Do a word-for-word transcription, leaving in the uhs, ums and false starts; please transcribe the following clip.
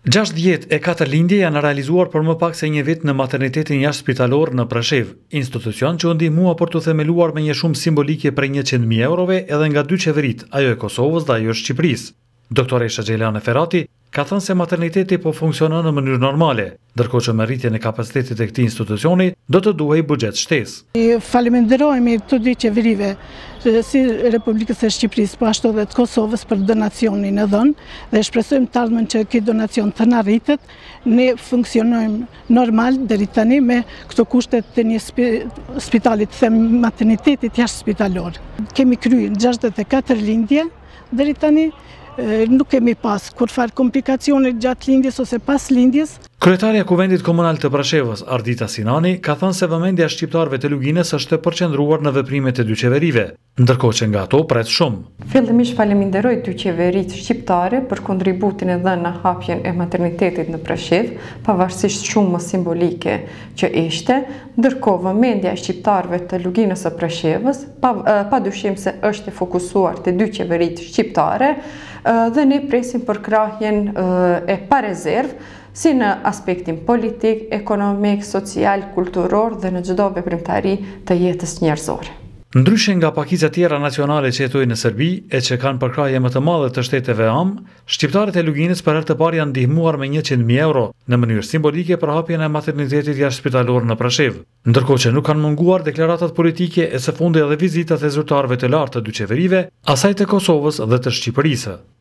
gjashtëdhjetë e katër lindje janë realizuar për më pak se një vit në maternitetin jashtëspitalor në Preshevë, institucion që u ndihmua për të themeluar me një shumë simbolike prej njëqind mijë eurove edhe nga dy qeverit, ajo e Kosovës dhe ajo e Shqipërisë. Doktoresha Gjelane Ferrati ka thënë se materniteti po funksionon në mënyrë normale, ndërkohë që me rritjen e kapacitetit të këtij institucioni do të duhej buxhet shtesë. Falenderojmë të dy qeverive, si Republikës së Shqipërisë, po ashtu edhe të Kosovës për donacionin e dhënë dhe shpresojmë të ardhmen që ky donacion të na rritet. Ne funksionojmë normal deri tani me këto kushtet të një spitalit, them maternitetit jashtëspitalor. Kemi kryer gjashtëdhjetë e katër lindje deri tani. Nuk kemi pas kur farë komplikacione gjatë lindjes ose pas lindjes. Kryetarja e Kuvendit Komunal të Preshevës, Ardita Sinani, ka thënë se vëmendja e shqiptarëve të Luginës është e përqendruar në veprimet e dy qeverive, ndërkohë që nga ato pret shumë. Fillimisht falenderoj dy qeveritë shqiptare për kontributin e dhënë në hapjen e maternitetit në Preshevë, pavarësisht shumë simbolike që ishte, ndërkohë vëmendja e shqiptarëve të Luginës së Preshevës, pa, pa dyshim se është e fokusuar te dy qeveritë shqiptare, dhe ne presim për krahjen e pa rezervë, si në aspektin politik, ekonomik, social, kulturor dhe në çdo veprimtari të jetës njerëzore. Ndryshe nga pakicë tjera nacionale që jetojnë në Serbi e që kanë përkrahje më të madhe të shteteve am, shqiptarët e Luginës për herë të parë janë ndihmuar me njëqind mijë euro në mënyrë simbolike për hapjen e maternitetit jashtëspitalor në Preshevë, ndërkohë që nuk kanë munguar deklaratat politike e së fundi edhe vizitat e zyrtarëve të lartë të dy qeverive, asaj të Kosovës dhe të Shqipërisë.